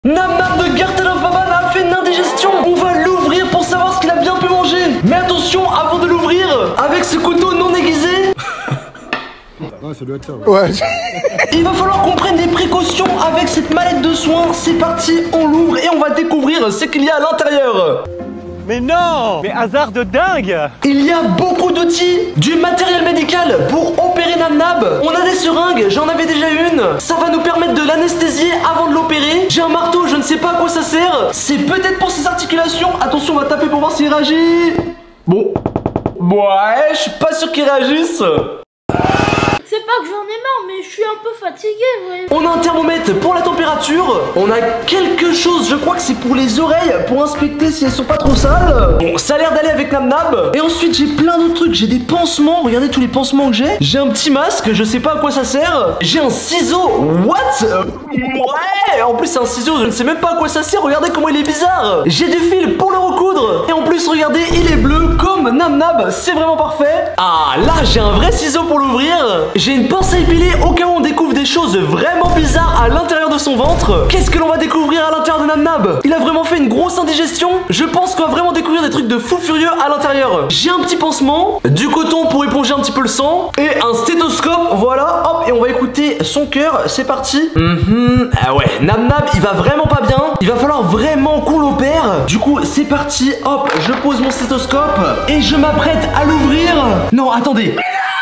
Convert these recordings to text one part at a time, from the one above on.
Nam Nam de Garten of Baban a fait une indigestion. On va l'ouvrir pour savoir ce qu'il a bien pu manger. Mais attention, avant de l'ouvrir, avec ce couteau non aiguisé, ouais, ça doit être ça. Ouais. Il va falloir qu'on prenne des précautions avec cette mallette de soins. C'est parti, on l'ouvre et on va découvrir ce qu'il y a à l'intérieur. Mais non! Mais hasard de dingue! Il y a beaucoup d'outils, du matériel médical pour opérer Nam Nam. On a des seringues, j'en avais déjà une. Ça va nous permettre de l'anesthésier avant de l'opérer. J'ai un marteau, je ne sais pas à quoi ça sert. C'est peut-être pour ses articulations. Attention, on va taper pour voir s'il réagit. Bon. Ouais, je suis pas sûr qu'il réagisse. C'est pas que j'en ai marre, mais je suis un peu fatiguée, ouais. On a un thermomètre pour la température. On a quelque chose, je crois que c'est pour les oreilles, pour inspecter si elles sont pas trop sales. Bon, ça a l'air d'aller avec Nam Nam. Et ensuite, j'ai plein d'autres trucs. J'ai des pansements, regardez tous les pansements que j'ai. J'ai un petit masque, je sais pas à quoi ça sert. J'ai un ciseau. What? Ouais, en plus c'est un ciseau, je ne sais même pas à quoi ça sert. Regardez comment il est bizarre. J'ai du fil pour le recoudre. Et en plus, regardez, il est bleu comme Nam Nam. C'est vraiment parfait. Ah, là, j'ai un vrai ciseau pour l'ouvrir. J'ai une pince à épiler au cas où on découvre des choses vraiment bizarres à l'intérieur de son ventre. Qu'est-ce que l'on va découvrir à l'intérieur de Nam Nam? Il a vraiment fait une grosse indigestion. Je pense qu'on va vraiment découvrir des trucs de fou furieux à l'intérieur. J'ai un petit pansement, du coton pour éponger un petit peu le sang et un stéthoscope. Voilà, hop, et on va écouter son cœur. C'est parti. Ah ouais, Nam Nam, il va vraiment pas bien. Il va falloir vraiment qu'on l'opère. Du coup, c'est parti. Hop, je pose mon stéthoscope et je m'apprête à l'ouvrir. Non, attendez.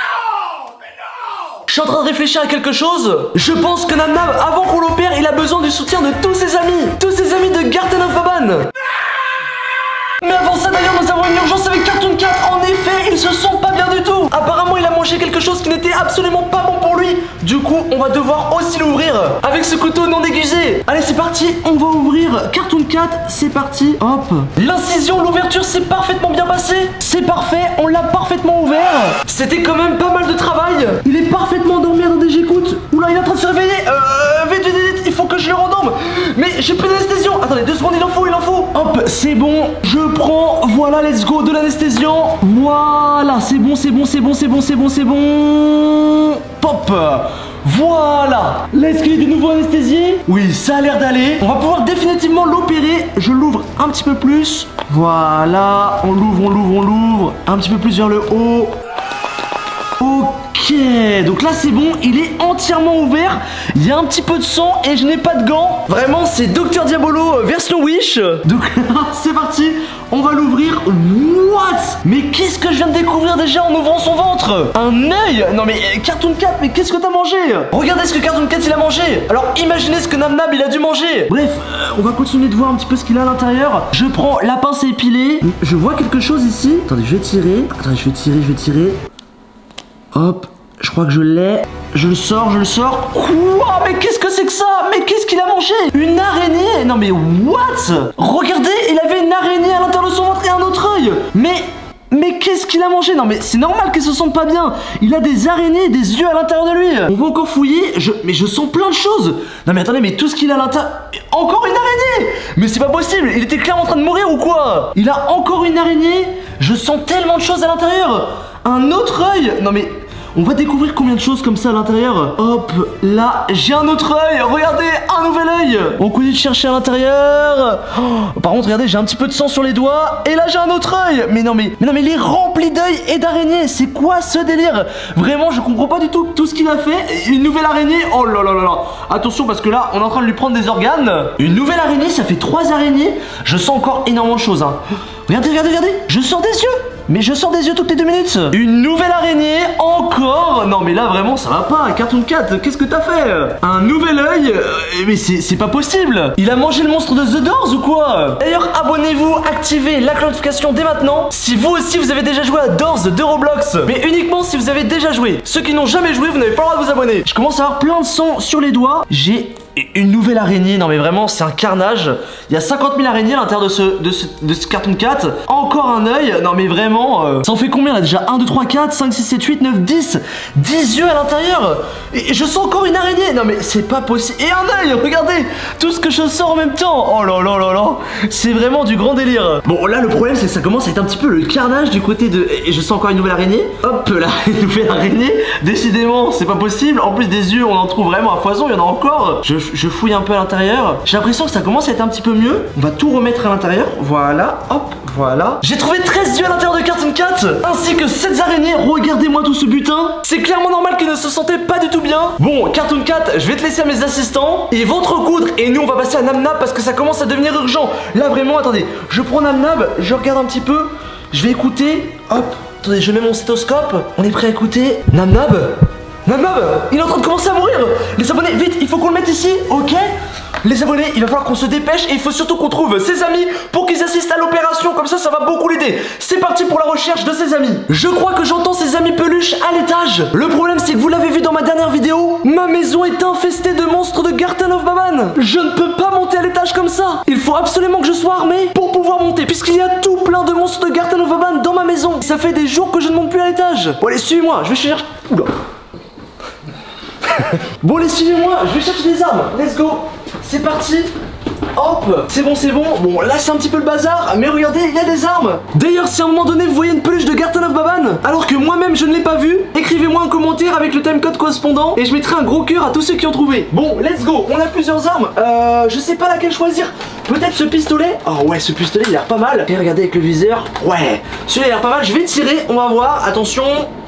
Je suis en train de réfléchir à quelque chose. Je pense que Nam Nam, avant qu'on l'opère, il a besoin du soutien de tous ses amis. Tous ses amis de Garten of Baban. Mais avant ça d'ailleurs, nous avons une urgence avec Cartoon Cat. En effet, ils se sentent pas bien du tout. Apparemment, il a mangé quelque chose qui n'était absolument pas bon pour lui. Du coup, on va devoir aussi l'ouvrir avec ce couteau non aiguisé. Allez, c'est parti, on va ouvrir Cartoon Cat. C'est parti, hop. L'incision, l'ouverture, c'est parfaitement bien passé. C'est parfait, on l'a parfaitement ouvert. C'était quand même pas mal de travail. Il est parfaitement endormi, attendez, j'écoute. Oula, il est en train de se réveiller. Vite, il faut que je le rendorme. Mais j'ai plus d'anesthésion. Attendez, 2 secondes, il en faut. Hop, c'est bon, je prends, voilà, let's go, de l'anesthésiant. Voilà, c'est bon. Pop. Voilà. Est-ce qu'il est de nouveau anesthésié? Oui, ça a l'air d'aller. On va pouvoir définitivement l'opérer. Je l'ouvre un petit peu plus. Voilà, on l'ouvre. Un petit peu plus vers le haut. Ok, donc là c'est bon, il est entièrement ouvert. Il y a un petit peu de sang et je n'ai pas de gants. Vraiment, c'est Dr Diabolo version Wish. Donc là, c'est parti, on va l'ouvrir. What? Mais qu'est-ce que je viens de découvrir déjà en ouvrant son ventre? Un œil? Non mais Cartoon Cat, mais qu'est-ce que t'as mangé? Regardez ce que Cartoon Cat il a mangé. Alors imaginez ce que Nam Nam il a dû manger. Bref, on va continuer de voir un petit peu ce qu'il a à l'intérieur. Je prends la pince à épiler. Je vois quelque chose ici. Attendez, je vais tirer. Attendez, je vais tirer. Hop, je crois que je l'ai. Je le sors. Quoi? Mais qu'est-ce que c'est que ça? Mais qu'est-ce qu'il a mangé? Une araignée? Non mais what? Regardez, il avait une araignée à l'intérieur de son ventre et un autre œil. Mais qu'est-ce qu'il a mangé? Non mais c'est normal qu'il se sente pas bien. Il a des araignées et des yeux à l'intérieur de lui. On va encore fouiller. Mais je sens plein de choses. Non mais attendez, mais tout ce qu'il a à l'intérieur... Encore une araignée? Mais c'est pas possible. Il était clairement en train de mourir ou quoi? Il a encore une araignée. Je sens tellement de choses à l'intérieur. Un autre œil. Non mais... On va découvrir combien de choses comme ça à l'intérieur. Hop, là, j'ai un autre œil. Regardez, un nouvel œil. On continue de chercher à l'intérieur. Oh, par contre, regardez, j'ai un petit peu de sang sur les doigts. Et là, j'ai un autre œil. Mais non, mais il est rempli d'œils et d'araignées. C'est quoi ce délire? Vraiment, je comprends pas du tout ce qu'il a fait. Une nouvelle araignée. Oh là là là là. Attention, parce que là, on est en train de lui prendre des organes. Une nouvelle araignée, ça fait 3 araignées. Je sens encore énormément de choses, hein. Regardez. Je sors des yeux. Mais je sors des yeux toutes les 2 minutes. Une nouvelle araignée, encore. Non mais là vraiment ça va pas. Cartoon Cat, qu'est-ce que t'as fait? Un nouvel œil. Mais c'est pas possible. Il a mangé le monstre de The Doors ou quoi? D'ailleurs abonnez-vous, activez la notification dès maintenant. Si vous aussi vous avez déjà joué à Doors de Roblox. Mais uniquement si vous avez déjà joué. Ceux qui n'ont jamais joué, vous n'avez pas le droit de vous abonner. Je commence à avoir plein de sang sur les doigts. J'ai une nouvelle araignée. Non mais vraiment c'est un carnage. Il y a 50 000 araignées à l'intérieur de ce Cartoon Cat. Encore un œil. Non mais vraiment ça en fait combien là déjà? 1, 2, 3, 4, 5, 6, 7, 8, 9, 10 10 yeux à l'intérieur. Et je sens encore une araignée. Non mais c'est pas possible. Et un œil, regardez tout ce que je sors en même temps. Oh là là là là. C'est vraiment du grand délire. Bon là le problème c'est que ça commence à être un petit peu le carnage du côté de... Et je sens encore une nouvelle araignée. Hop là, une nouvelle araignée. Décidément c'est pas possible. En plus des yeux on en trouve vraiment à foison. Il y en a encore. Je je fouille un peu à l'intérieur. J'ai l'impression que ça commence à être un petit peu mieux. On va tout remettre à l'intérieur. Voilà, hop, voilà. J'ai trouvé 13 yeux à l'intérieur de Cartoon Cat, ainsi que 7 araignées. Regardez-moi tout ce butin. C'est clairement normal qu'il ne se sentait pas du tout bien. Bon, Cartoon Cat, je vais te laisser à mes assistants. Ils vont te recoudre et nous on va passer à Nam Nab parce que ça commence à devenir urgent. Là vraiment, attendez, je prends Nam Nab, je regarde un petit peu, je vais écouter. Hop, attendez, je mets mon stéthoscope. On est prêt à écouter. Nam Nab, Nam Nab, il est en train de commencer à mourir. Les abonnés, vite, il faut qu'on le mette ici, ok? Les abonnés, il va falloir qu'on se dépêche et il faut surtout qu'on trouve ses amis pour qu'ils assistent à l'opération. Comme ça va beaucoup l'aider. C'est parti pour la recherche de ses amis. Je crois que j'entends ses amis peluches à l'étage. Le problème, c'est que vous l'avez vu dans ma dernière vidéo, ma maison est infestée de monstres de Garten of Baban. Je ne peux pas monter à l'étage comme ça. Il faut absolument que je sois armé pour pouvoir monter, puisqu'il y a tout plein de monstres de Garten of Baban dans ma maison. Ça fait des jours que je ne monte plus à l'étage. Bon allez, suivez-moi, je vais chercher... Oula. Bon allez, suivez-moi, je vais chercher des armes. Let's go. C'est parti. Hop, c'est bon, c'est bon. Bon, là c'est un petit peu le bazar, mais regardez, il y a des armes. D'ailleurs, si à un moment donné vous voyez une peluche de Garten of Baban, alors que moi-même je ne l'ai pas vue, écrivez-moi un commentaire avec le timecode correspondant et je mettrai un gros cœur à tous ceux qui ont trouvé. Bon, let's go. On a plusieurs armes. Je sais pas laquelle choisir. Peut-être ce pistolet. Oh ouais, ce pistolet il a l'air pas mal. Et regardez avec le viseur. Ouais, celui-là il a l'air pas mal. Je vais tirer, on va voir. Attention.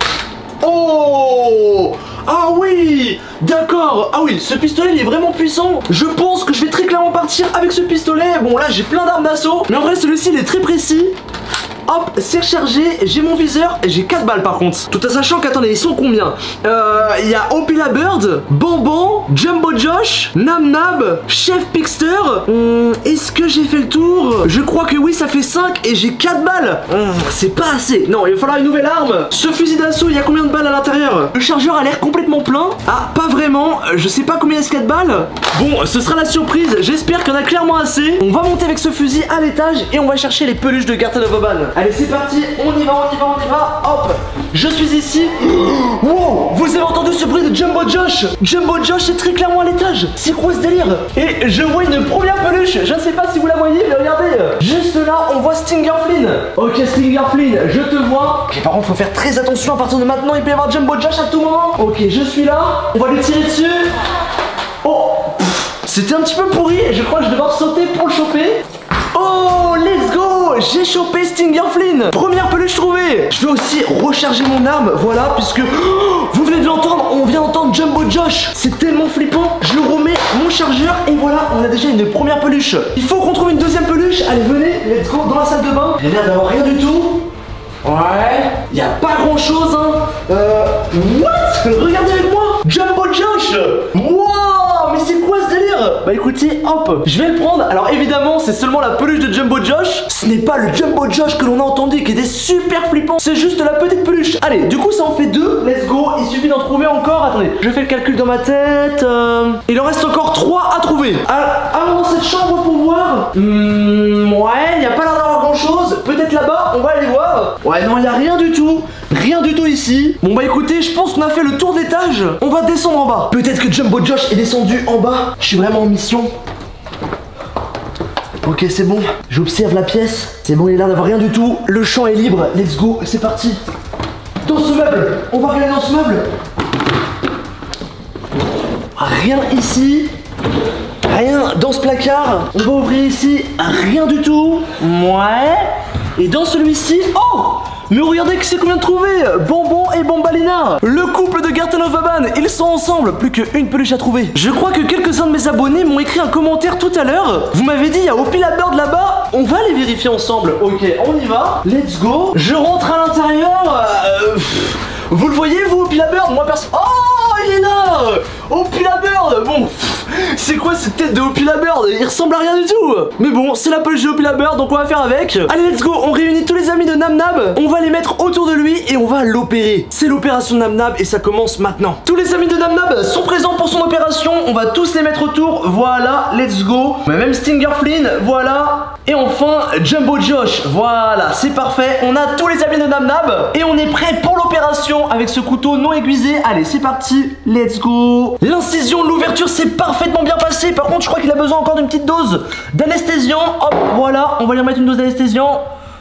Oh! Ah oui! D'accord! Ah oui, ce pistolet il est vraiment puissant. Je pense que je vais très clairement partir avec ce pistolet. Bon là j'ai plein d'armes d'assaut, mais en vrai celui-ci il est très précis. Hop, c'est rechargé, j'ai mon viseur et j'ai 4 balles par contre. Tout en sachant qu'attendez, ils sont combien? Il y a Opila Bird, Bonbon, Jumbo Josh, Nam Nab, Chef Pixter. Est-ce que j'ai fait le tour? Je crois que oui, ça fait 5 et j'ai 4 balles. C'est pas assez. Non, il va falloir une nouvelle arme. Ce fusil d'assaut, il y a combien de balles à l'intérieur? Le chargeur a l'air complètement plein. Ah, pas vraiment. Je sais pas combien il y a 4 balles. Bon, ce sera la surprise. J'espère qu'il y en a clairement assez. On va monter avec ce fusil à l'étage et on va chercher les peluches de Garten of Baban. Allez, c'est parti, on y va, on y va, on y va. Hop, je suis ici. Wow, vous avez entendu ce bruit de Jumbo Josh? Jumbo Josh est très clairement à l'étage. C'est quoi ce délire? Et je vois une première peluche. Je ne sais pas si vous la voyez, mais regardez. Juste là, on voit Stinger Flynn. Ok, Stinger Flynn, je te vois. Ok, par contre, faut faire très attention à partir de maintenant. Il peut y avoir Jumbo Josh à tout moment. Ok, je suis là. On va lui tirer dessus. Oh, c'était un petit peu pourri. Je crois que je vais devoir sauter pour le choper. Oh, let's go! J'ai chopé Stinger Flynn. Première peluche trouvée. Je vais aussi recharger mon arme, voilà, puisque vous venez de l'entendre, on vient d'entendre Jumbo Josh. C'est tellement flippant. Je le remets mon chargeur et voilà, on a déjà une première peluche. Il faut qu'on trouve une deuxième peluche. Allez, venez, let's go dans la salle de bain. Il y a l'air d'avoir rien du tout. Ouais, il n'y a pas grand chose, hein. What? Regardez avec moi, Jumbo Josh. Wow, mais c'est quoi ce délire? Bah écoutez, hop, je vais le prendre. Alors évidemment, c'est seulement la peluche de Jumbo Josh. Ce n'est pas le Jumbo Josh que l'on a entendu, qui était super flippant. C'est juste la petite peluche. Allez, du coup ça en fait 2. Let's go, il suffit d'en trouver encore. Attendez, je fais le calcul dans ma tête. Il en reste encore 3 à trouver. Allons dans cette chambre pour voir. Ouais, il n'y a pas l'air d'avoir grand chose. Peut-être là-bas, on va aller voir. Ouais, non, il n'y a rien du tout. Rien du tout ici. Bon bah écoutez, je pense qu'on a fait le tour d'étage. On va descendre en bas. Peut-être que Jumbo Josh est descendu en bas. Je suis vraiment en mission. Ok, c'est bon. J'observe la pièce. C'est bon, il a l'air d'avoir rien du tout. Le champ est libre. Let's go, c'est parti. Dans ce meuble. On va regarder dans ce meuble. Rien ici. Rien dans ce placard. On va ouvrir ici. Rien du tout. Ouais. Et dans celui-ci. Oh! Mais regardez que c'est qu'on vient de trouver. Bonbon et Bombalina. Le couple de Garten of Baban. Ils sont ensemble. Plus qu'une peluche à trouver. Je crois que quelques-uns de mes abonnés m'ont écrit un commentaire tout à l'heure. Vous m'avez dit, il y a Opila Bird là-bas. On va les vérifier ensemble. Ok, on y va. Let's go. Je rentre à l'intérieur. Vous le voyez, vous, Opila Bird? Moi, personne. Oh, il est là. Opila Bird. Bon, c'est quoi cette tête de Opila Bird? Il ressemble à rien du tout. Mais bon, c'est la peluche de Opila Bird, donc on va faire avec. Allez, let's go. On réunit tous les amis de Nam Nab. On va les mettre autour de lui et on va l'opérer. C'est l'opération Nam Nab et ça commence maintenant. Tous les amis de Nam Nab sont présents pour son opération. On va tous les mettre autour. Voilà, let's go. Même Stinger Flynn, voilà. Et enfin, Jumbo Josh. Voilà, c'est parfait. On a tous les amis de Nam Nab et on est prêt pour l'opération avec ce couteau non aiguisé. Allez, c'est parti. Let's go. L'incision de l'ouverture s'est parfaitement bien passée. Par contre, je crois qu'il a besoin encore d'une petite dose d'anesthésiant. Hop, voilà. On va lui remettre une dose d'anesthésiant.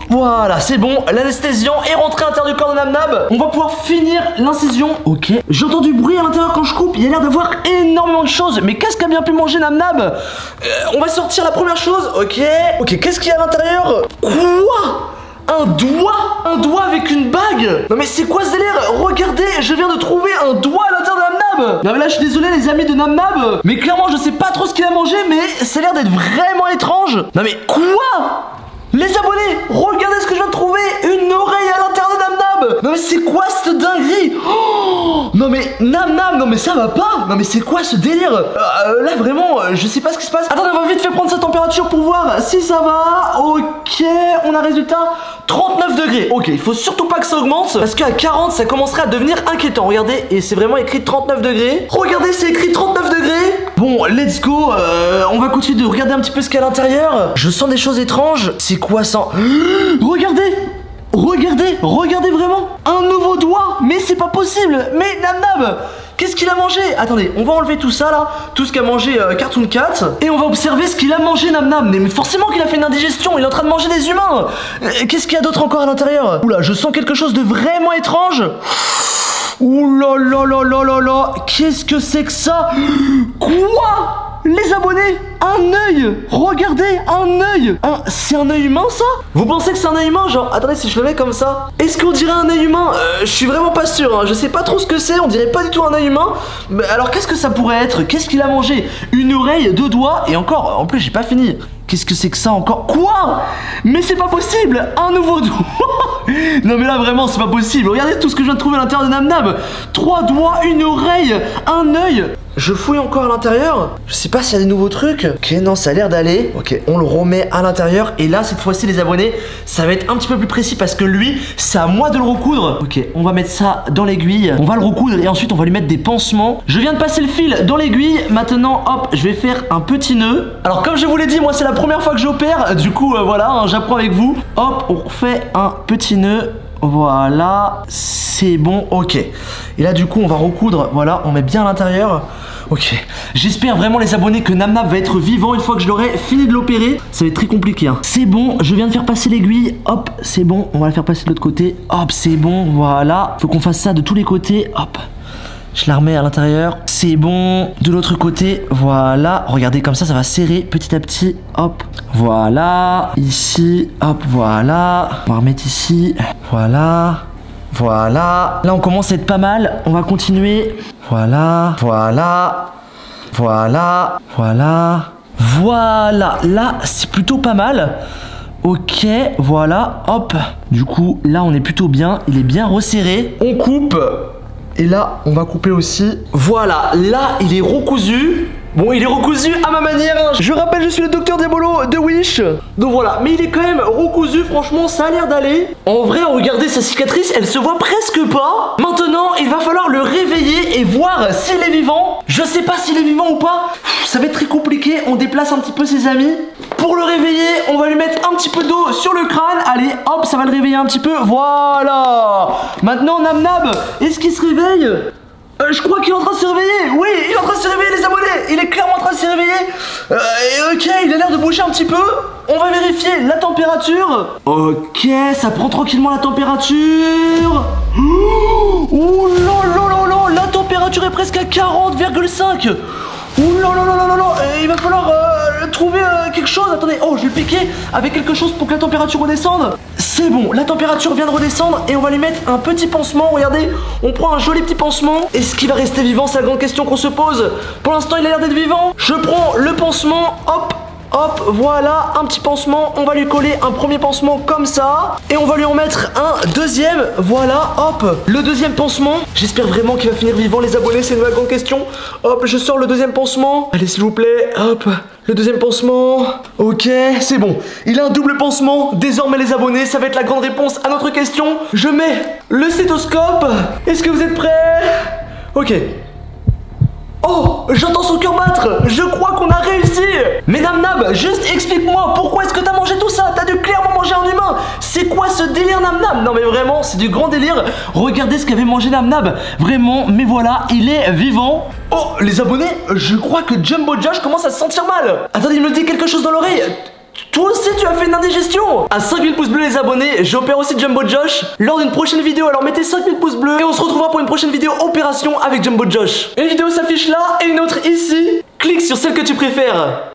Voilà, c'est bon, l'anesthésiant est rentré à l'intérieur du corps de Nam Nam. On va pouvoir finir l'incision. Ok, j'entends du bruit à l'intérieur quand je coupe. Il y a l'air d'avoir énormément de choses. Mais qu'est-ce qu'a bien pu manger Nam Nam? On va sortir la première chose. Ok, qu'est-ce qu'il y a à l'intérieur? Quoi? Un doigt avec une bague. Non mais c'est quoi ce délire? Regardez, je viens de trouver un doigt à l'intérieur de Nam Nam. Non mais là je suis désolé les amis de Nam Nam, mais clairement je sais pas trop ce qu'il a mangé, mais ça a l'air d'être vraiment étrange. Non mais quoi? Les abonnés, regardez ce que je viens de trouver. Une oreille à l'intérieur de Nam Nam. Non mais c'est quoi cette dinguerie? Oh, non mais Nam Nam, non mais ça va pas. Non mais c'est quoi ce délire? Là vraiment, je sais pas ce qui se passe. Attendez, on va vite fait prendre sa température pour voir si ça va. Ok, on a résultat 39 degrés. Ok, il faut surtout pas que ça augmente, parce qu'à 40 ça commencerait à devenir inquiétant. Regardez, et c'est vraiment écrit 39 degrés. Regardez, c'est écrit 39 degrés. Bon, let's go. On va continuer de regarder un petit peu ce qu'il y a à l'intérieur. Je sens des choses étranges. C'est quoi ça? Regardez. Regardez vraiment. Un nouveau doigt. Mais c'est pas possible. Mais Nam Nam, qu'est-ce qu'il a mangé? Attendez, on va enlever tout ça là, tout ce qu'a mangé Cartoon Cat, et on va observer ce qu'il a mangé Nam Nam. Mais forcément qu'il a fait une indigestion, il est en train de manger des humains. Qu'est-ce qu'il y a d'autre encore à l'intérieur? Oula, je sens quelque chose de vraiment étrange. Ouh là là là là là là. Qu'est-ce que c'est que ça? Quoi? Les abonnés, un œil. Regardez, un œil. C'est un œil humain ça? Vous pensez que c'est un œil humain? Genre, attendez, si je le mets comme ça, est-ce qu'on dirait un œil humain? Je suis vraiment pas sûr, hein. Je sais pas trop ce que c'est, on dirait pas du tout un œil humain. Mais alors qu'est-ce que ça pourrait être? Qu'est-ce qu'il a mangé? Une oreille, 2 doigts, et encore, en plus j'ai pas fini. Qu'est-ce que c'est que ça encore? Quoi? Mais c'est pas possible. Un nouveau doigt. Non mais là vraiment c'est pas possible. Regardez tout ce que je viens de trouver à l'intérieur de Nam Nam. 3 doigts, une oreille, un œil. Je fouille encore à l'intérieur. Je sais pas s'il y a des nouveaux trucs. Ok, non, ça a l'air d'aller. Ok, on le remet à l'intérieur. Et là, cette fois-ci, les abonnés, ça va être un petit peu plus précis parce que lui, c'est à moi de le recoudre. Ok, on va mettre ça dans l'aiguille. On va le recoudre et ensuite, on va lui mettre des pansements. Je viens de passer le fil dans l'aiguille. Maintenant, hop, je vais faire un petit nœud. Alors, comme je vous l'ai dit, moi, c'est la première fois que j'opère. Du coup, voilà, hein, j'apprends avec vous. Hop, on refait un petit nœud. Voilà, c'est bon, ok. Et là du coup on va recoudre, voilà, on met bien à l'intérieur. Ok, j'espère vraiment les abonnés que Nam Nam va être vivant une fois que je l'aurai fini de l'opérer. Ça va être très compliqué hein. C'est bon, je viens de faire passer l'aiguille. Hop, c'est bon, on va la faire passer de l'autre côté. Hop, c'est bon, voilà. Faut qu'on fasse ça de tous les côtés, hop. Je la remets à l'intérieur, c'est bon. De l'autre côté, voilà. Regardez comme ça va serrer petit à petit. Hop, voilà. Ici, hop, voilà. On va remettre ici, voilà. Voilà. Là, on commence à être pas mal. On va continuer. Voilà, voilà. Voilà, voilà. Voilà. Là, c'est plutôt pas mal. Ok, voilà. Hop. Du coup, là, on est plutôt bien. Il est bien resserré. On coupe. Et là, on va couper aussi. Voilà, là, il est recousu. Bon, il est recousu à ma manière hein. Je rappelle, je suis le docteur Diabolo de Wish. Donc voilà, mais il est quand même recousu. Franchement, ça a l'air d'aller. En vrai, regardez sa cicatrice, elle se voit presque pas. Maintenant, il va falloir le réveiller et voir s'il est vivant. Je sais pas s'il est vivant ou pas. Ça va être très compliqué, on déplace un petit peu ses amis. Pour le réveiller, on va lui mettre un petit peu d'eau sur le crâne. Allez, hop, ça va le réveiller un petit peu. Voilà. Maintenant, Nam Nam, est-ce qu'il se réveille? Je crois qu'il est en train de se réveiller. Oui, il est en train de se réveiller les abonnés. Il est clairement en train de se réveiller. Ok, il a l'air de bouger un petit peu. On va vérifier la température. Ok, ça prend tranquillement la température. Ouh là là là là. La température est presque à 40,5. Ouh là là là là là là. Il va falloir trouver quelque chose. Attendez, oh, je vais le piquer avec quelque chose pour que la température redescende. C'est bon, la température vient de redescendre et on va lui mettre un petit pansement. Regardez, on prend un joli petit pansement. Est-ce qu'il va rester vivant? C'est la grande question qu'on se pose. Pour l'instant, il a l'air d'être vivant. Je prends le pansement, hop. Hop, voilà, un petit pansement. On va lui coller un premier pansement comme ça. Et on va lui en mettre un deuxième. Voilà, hop, le deuxième pansement. J'espère vraiment qu'il va finir vivant, les abonnés, c'est une grande question. Hop, je sors le deuxième pansement. Allez, s'il vous plaît, hop, le deuxième pansement. Ok, c'est bon. Il a un double pansement. Désormais, les abonnés, ça va être la grande réponse à notre question. Je mets le stéthoscope. Est-ce que vous êtes prêts? Ok. Oh, j'entends son cœur battre. Je crois qu'on a réussi. Mais Nam Nam, juste explique-moi, pourquoi est-ce que t'as mangé tout ça? T'as dû clairement manger un humain. C'est quoi ce délire Nam Nam? Non mais vraiment, c'est du grand délire. Regardez ce qu'avait mangé Nam Nam. Vraiment, mais voilà, il est vivant. Oh, les abonnés, je crois que Jumbo Josh commence à se sentir mal. Attendez, il me dit quelque chose dans l'oreille. Toi aussi tu as fait une indigestion. À 5000 pouces bleus les abonnés, j'opère aussi Jumbo Josh lors d'une prochaine vidéo. Alors mettez 5000 pouces bleus et on se retrouvera pour une prochaine vidéo opération avec Jumbo Josh. Une vidéo s'affiche là et une autre ici. Clique sur celle que tu préfères.